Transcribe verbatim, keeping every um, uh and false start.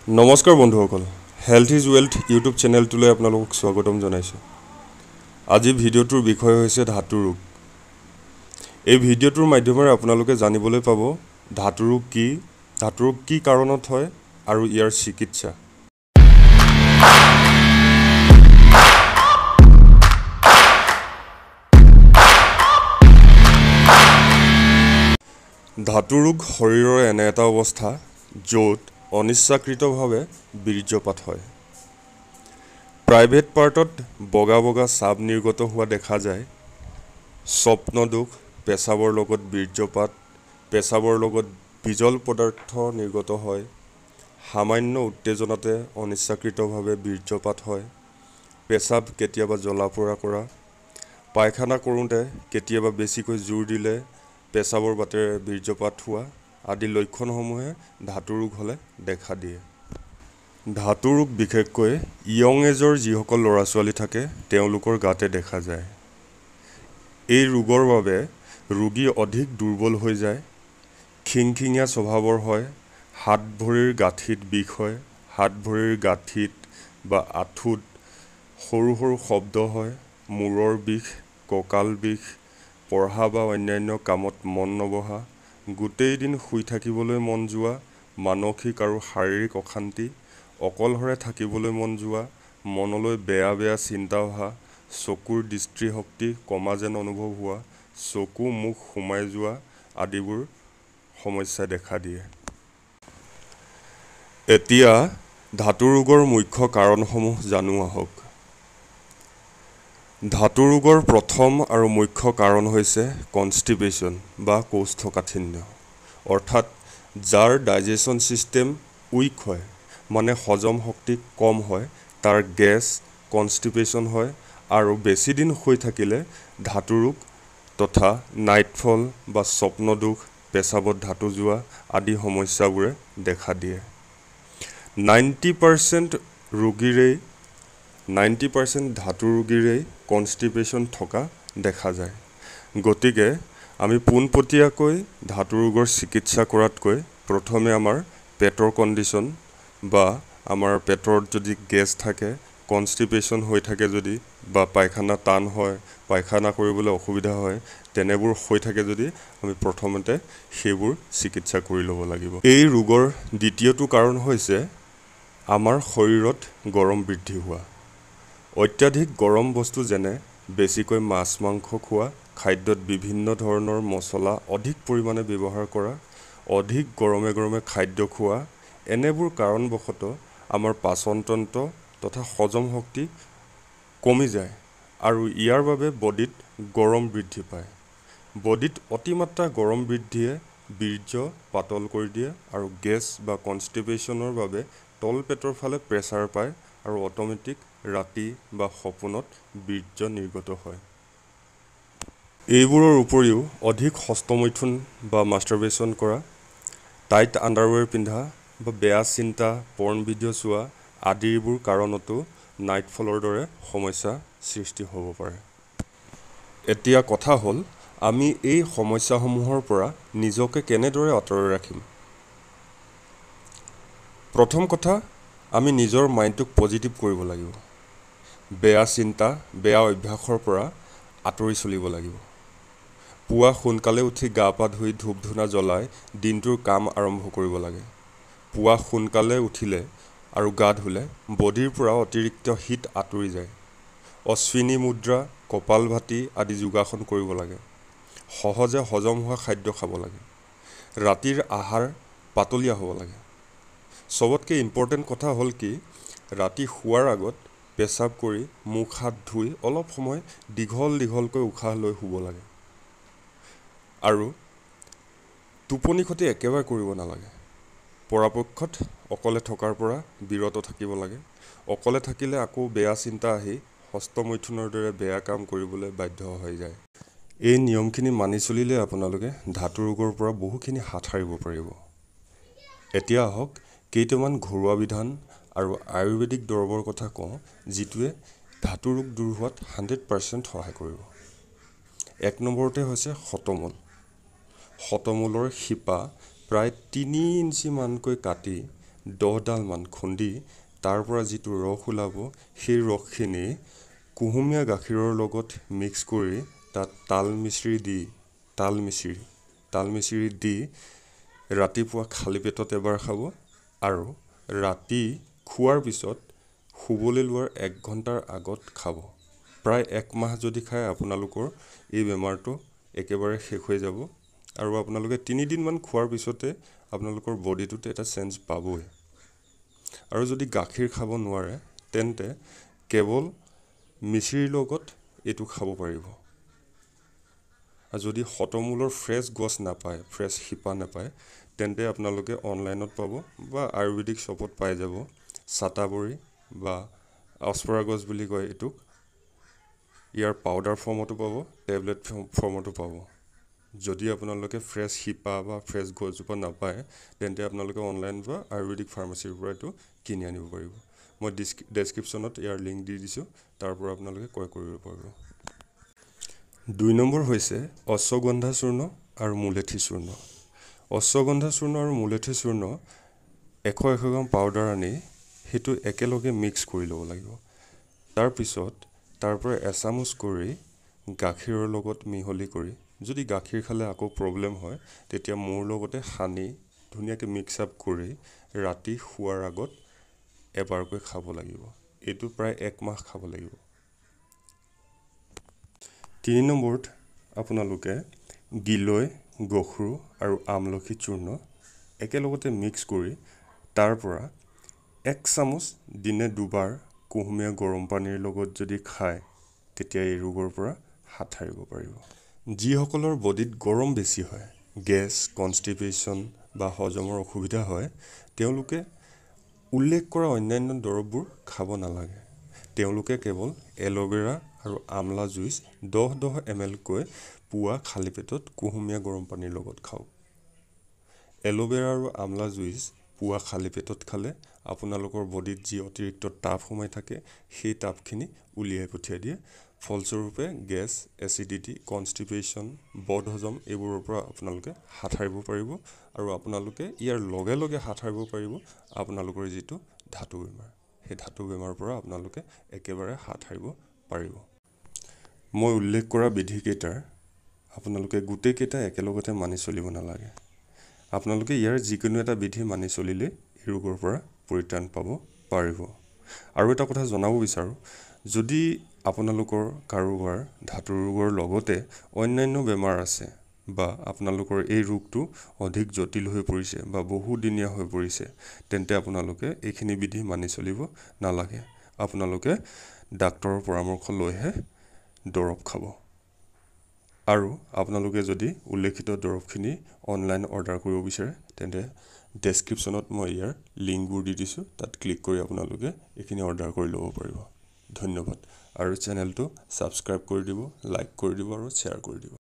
নমস্কাৰ বন্ধুসকল, health is wealth YouTube চেনেলটোলৈ আপোনালোকক স্বাগতম জনাইছোঁ। আজি ভিডিঅ'টোৰ বিষয় হৈছে ধাতু ৰোগ। এই ভিডিঅ'টোৰ মাধ্যমেৰে আপোনালোকে জানিবলৈ পাব ধাতু ৰোগ কি, ধাতু ৰোগ কি কাৰণত হয় আৰু ইয়াৰ চিকিৎসা। ধাতু ৰোগ শৰীৰৰ এনে এটা অৱস্থা য'ত অনিচ্ছাকৃতভাৱে বীৰ্যপাত হয়। প্ৰাইভেট পাৰ্টত বগা বগা চাপ নিৰ্গত হোৱা দেখা যায়। স্বপ্ন দোষ, পেচাবৰ লগত বীৰ্যপাত, পেচাবৰ লগত বিজল পদাৰ্থ নিৰ্গত হয়। সামান্য উত্তেজনাতে অনিচ্ছাকৃতভাৱে বীৰ্যপাত হয়। পেচাব কেতিয়াবা জ্বলা পোৰা কৰা, পায়খানা কৰোঁতে কেতিয়াবা বেছিকৈ জোৰ দিলে পেচাবৰ বাটেৰে বীৰ্যপাত হোৱা আদি লক্ষণসমূহে ধাতু ৰোগ হ'লে দেখা দিয়ে। ধাতু ৰোগ বিশেষকৈ ইয়ং এজৰ যিসকল ল'ৰা ছোৱালী থাকে তেওঁলোকৰ গাতে দেখা যায়। এই ৰোগৰ বাবে ৰোগী অধিক দুৰ্বল হৈ যায়, খিংখিঙীয়া স্বভাৱৰ হয়, হাত ভৰিৰ গাঁঠিত বিষ হয়, হাত ভৰিৰ গাঁঠিত বা আঁঠুত সৰু সৰু শব্দ হয়, মূৰৰ বিষ, কঁকাল বিষ, পঢ়া বা অন্যান্য কামত মন নবহা, গোটেই দিন শুই থাকিবলৈ মন যোৱা, মানসিক আৰু শাৰীৰিক অশান্তি, অকলশৰে থাকিবলৈ মন যোৱা, মনলৈ বেয়া বেয়া চিন্তা অহা, চকুৰ দৃষ্টিশক্তি কমা যেন অনুভৱ হোৱা, চকু মুখ সোমাই যোৱা আদিবোৰ সমস্যাই দেখা দিয়ে। এতিয়া ধাতু ৰোগৰ মুখ্য কাৰণসমূহ জানো আহক। ধাতু ৰোগৰ প্ৰথম আৰু মুখ্য কাৰণ হৈছে কনষ্টিপেশ্যন বা কৌষ্ঠকাঠিন্য, অৰ্থাৎ যাৰ ডাইজেশ্যন ছিষ্টেম উইক হয়, মানে হজম শক্তি কম হয়, তাৰ গেছ কনষ্টিপেশ্যন হয় আৰু বেছি দিন শুই থাকিলে ধাতু ৰোগ তথা নাইটফল বা স্বপ্ন দোষ, পেচাবত ধাতু যোৱা আদি সমস্যাবোৰে দেখা দিয়ে। নাইণ্টি পাৰ্চেণ্ট ৰোগীৰেই নাইণ্টি পাৰ্চেণ্ট ধাতু ৰোগীৰেই কনষ্টিপেশ্যন থকা দেখা যায়। গতিকে আমি পোনপটীয়াকৈ ধাতু ৰোগৰ চিকিৎসা কৰাতকৈ প্ৰথমে আমাৰ পেটৰ কণ্ডিশ্যন বা আমাৰ পেটত যদি গেছ থাকে, কনষ্টিপেশ্যন হৈ থাকে যদি বা পায়খানা টান হয়, পায়খানা কৰিবলৈ অসুবিধা হয়, তেনেবোৰ হৈ থাকে যদি আমি প্ৰথমতে সেইবোৰ চিকিৎসা কৰি ল'ব লাগিব। এই ৰোগৰ দ্বিতীয়টো কাৰণ হৈছে আমাৰ শৰীৰত গৰম বৃদ্ধি হোৱা। অত্যাধিক গৰম বস্তু যেনে বেছিকৈ মাছ মাংস খোৱা, খাদ্যত বিভিন্ন ধৰণৰ মছলা অধিক পৰিমাণে ব্যৱহাৰ কৰা, অধিক গৰমে গৰমে খাদ্য খোৱা, এনেবোৰ কাৰণবশতঃ আমাৰ পাচনতন্ত্ৰ তথা হজম শক্তি কমি যায় আৰু ইয়াৰ বাবে বডিত গৰম বৃদ্ধি পায়। বডিত অতিমাত্ৰা গৰম বৃদ্ধিয়ে বীৰ্য পাতল কৰি দিয়ে আৰু গেছ বা কনষ্টিপেশ্যনৰ বাবে তল পেটৰ ফালে প্ৰেছাৰ পায় আৰু অট'মেটিক ৰাতি বা সপোনত বীৰ্য নিৰ্গত হয়। এইবোৰৰ উপৰিও অধিক হস্তমৈথুন বা মাষ্টাৰবেশ্যন কৰা, টাইট আণ্ডাৰৱেৰ পিন্ধা বা বেয়া চিন্তা, পৰ্ণ ভিডিঅ' চোৱা আদিবোৰ কাৰণতো নাইটফলৰ দৰে সমস্যা সৃষ্টি হ'ব পাৰে। এতিয়া কথা হ'ল আমি এই সমস্যাসমূহৰ পৰা নিজকে কেনেদৰে আঁতৰাই ৰাখিম। প্ৰথম কথা, আমি নিজৰ মাইণ্ডটোক পজিটিভ কৰিব লাগিব। বেয়া চিন্তা, বেয়া অভ্যাসৰ পৰা আঁতৰি চলিব লাগিব। পুৱা সোনকালে উঠি গা পা ধুই ধূপ ধূনা জ্বলাই দিনটোৰ কাম আৰম্ভ কৰিব লাগে। পুৱা সোনকালে উঠিলে আৰু গা ধুলে বডিৰ পৰা অতিৰিক্ত হিট আঁতৰি যায়। অশ্বিনী মুদ্ৰা, কপালভাতি আদি যোগাসন কৰিব লাগে। সহজে হজম হোৱা খাদ্য খাব লাগে। ৰাতিৰ আহাৰ পাতলীয়া হ'ব লাগে। চবতকৈ ইম্পৰ্টেণ্ট কথা হ'ল কি, ৰাতি শোৱাৰ আগত পেচাব কৰি মুখ হাত ধুই অলপ সময় দীঘল দীঘলকৈ উশাহ লৈ শুব লাগে। আৰু টোপনি ক্ষতি একেবাৰে কৰিব নালাগে। পৰাপক্ষত অকলে থকাৰ পৰা বিৰত থাকিব লাগে। অকলে থাকিলে আকৌ বেয়া চিন্তা আহি হস্তমৈথুনৰ দৰে বেয়া কাম কৰিবলৈ বাধ্য হৈ যায়। এই নিয়মখিনি মানি চলিলে আপোনালোকে ধাতু ৰোগৰ পৰা বহুখিনি হাত সাৰিব পাৰিব। এতিয়া আহক কেইটামান ঘৰুৱা বিধান আৰু আয়ুৰ্বেদিক দৰৱৰ কথা কওঁ, যিটোৱে ধাতু ৰোগ দূৰ হোৱাত হাণ্ড্ৰেড পাৰ্চেণ্ট সহায় কৰিব। এক নম্বৰতে হৈছে শতমূল। শতমূলৰ শিপা প্ৰায় তিনি ইঞ্চি মানকৈ কাটি দহডালমান খুন্দি তাৰ পৰা যিটো ৰস ওলাব সেই ৰসখিনি কুহুমীয়া গাখীৰৰ লগত মিক্স কৰি তাত তাল মিশ্ৰি দি তাল মিশ্ৰি তাল মিশ্ৰি দি ৰাতিপুৱা খালী পেটত এবাৰ খাব আৰু ৰাতি খোৱাৰ পিছত শুবলৈ লোৱাৰ এক ঘণ্টাৰ আগত খাব। প্ৰায় এক মাহ যদি খায় আপোনালোকৰ এই বেমাৰটো একেবাৰে শেষ হৈ যাব আৰু আপোনালোকে তিনিদিনমান খোৱাৰ পিছতে আপোনালোকৰ বডিটোত এটা চেঞ্জ পাবই। আৰু যদি গাখীৰ খাব নোৱাৰে তেন্তে কেৱল মিশ্ৰিৰ লগত এইটো খাব পাৰিব। আৰু যদি শতমূলৰ ফ্ৰেছ গছ নাপায়, ফ্ৰেছ শিপা নাপায়, তেন্তে আপোনালোকে অনলাইনত পাব বা আয়ুৰ্বেদিক শ্বপত পাই যাব চাতাবৰী বা অস্পৰাগছ বুলি কয় এইটোক। ইয়াৰ পাউডাৰ ফৰ্মতো পাব, টেবলেট ফৰ্মতো পাব। যদি আপোনালোকে ফ্ৰেছ শিপা বা ফ্ৰেছ গছজোপা নাপায় তেন্তে আপোনালোকে অনলাইন বা আয়ুৰ্বেদিক ফাৰ্মাচীৰ পৰা এইটো কিনি আনিব পাৰিব। মই ডেছক্ৰিপশ্যনত ইয়াৰ লিংক দি দিছোঁ, তাৰ পৰা আপোনালোকে ক্ৰয় কৰিব পাৰিব। দুই নম্বৰ হৈছে অশ্বগন্ধা চূৰ্ণ আৰু মুলেঠি চূৰ্ণ। অশ্বগন্ধা চূৰ্ণ আৰু মুলেঠি চূৰ্ণ এশ এশ গ্ৰাম পাউডাৰ আনি সেইটো একেলগে মিক্স কৰি ল'ব লাগিব। তাৰপিছত তাৰ পৰা এচামুচ কৰি গাখীৰৰ লগত মিহলি কৰি, যদি গাখীৰ খালে আকৌ প্ৰব্লেম হয় তেতিয়া মোৰ লগতে সানি ধুনীয়াকৈ মিক্স আপ কৰি ৰাতি শোৱাৰ আগত এবাৰকৈ খাব লাগিব। এইটো প্ৰায় এক মাহ খাব লাগিব। তিনি নম্বৰত আপোনালোকে গিলৈ, গখৰু আৰু আমলখি চূৰ্ণ একেলগতে মিক্স কৰি তাৰ পৰা এক চামুচ দিনে দুবাৰ কুহুমীয়া গৰম পানীৰ লগত যদি খায় তেতিয়া এই ৰোগৰ পৰা হাত সাৰিব পাৰিব। যিসকলৰ বডিত গৰম বেছি হয়, গেছ, কনষ্টিপেশ্যন বা হজমৰ অসুবিধা হয়, তেওঁলোকে উল্লেখ কৰা অন্যান্য দৰৱবোৰ খাব নালাগে। তেওঁলোকে কেৱল এল'ভেৰা আৰু আমলা জুইচ দহ দহ এম এল কৈ পুৱা খালী পেটত কুহুমীয়া গৰম পানীৰ লগত খাওক। এল'ভেৰা আৰু আমলা জুইচ পুৱা খালী পেটত খালে আপোনালোকৰ বডিত যি অতিৰিক্ত তাপ সোমাই থাকে সেই তাপখিনি উলিয়াই পঠিয়াই দিয়ে। ফলস্বৰূপে গেছ, এচিডিটি, কনষ্টিপেশ্যন, বদহজম এইবোৰৰ পৰা আপোনালোকে হাত সাৰিব পাৰিব আৰু আপোনালোকে ইয়াৰ লগে লগে হাত সাৰিব পাৰিব আপোনালোকৰ যিটো ধাতু বেমাৰ, সেই ধাতু বেমাৰৰ পৰা আপোনালোকে একেবাৰে হাত সাৰিব পাৰিব। মই উল্লেখ কৰা বিধিকেইটাৰ আপোনালোকে গোটেইকেইটা একেলগতে মানি চলিব নালাগে। আপোনালোকে ইয়াৰ যিকোনো এটা বিধি মানি চলিলে এই ৰোগৰ পৰা পৰিত্ৰাণ পাব পাৰিব। আৰু এটা কথা জনাব বিচাৰোঁ, যদি আপোনালোকৰ কাৰোবাৰ ধাতু ৰোগৰ লগতে অন্যান্য বেমাৰ আছে বা আপোনালোকৰ এই ৰোগটো অধিক জটিল হৈ পৰিছে বা বহুদিনীয়া হৈ পৰিছে, তেন্তে আপোনালোকে এইখিনি বিধি মানি চলিব নালাগে। আপোনালোকে ডাক্তৰৰ পৰামৰ্শ লৈহে দৰৱ খাব। আৰু আপোনালোকে যদি উল্লেখিত দৰৱখিনি অনলাইন অৰ্ডাৰ কৰিব বিচাৰে তেন্তে ডেছক্ৰিপশ্যনত মই ইয়াৰ লিংকবোৰ দি দিছোঁ, তাত ক্লিক কৰি আপোনালোকে এইখিনি অৰ্ডাৰ কৰি ল'ব পাৰিব। ধন্যবাদ। আৰু চেনেলটো ছাবস্ক্ৰাইব কৰি দিব, লাইক কৰি দিব আৰু শ্বেয়াৰ কৰি দিব।